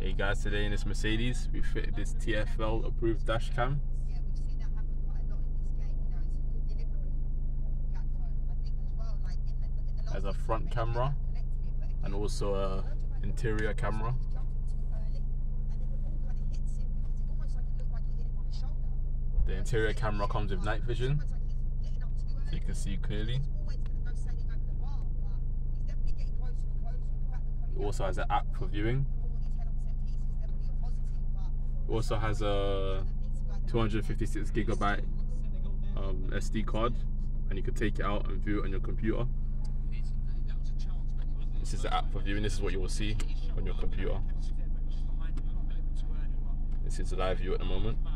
Hey guys, today in this Mercedes we fitted this TFL approved dash cam. Yeah, we've seen that happen quite a lot in this game. You know, it's a good delivery platform. I think as well, like in the last Has a front camera and also a interior camera. The interior camera comes with night vision, so you can see clearly. It also has an app for viewing. It also has a 256GB SD card, and you can take it out and view it on your computer. This is the app for viewing. This is what you will see on your computer. This is the live view at the moment.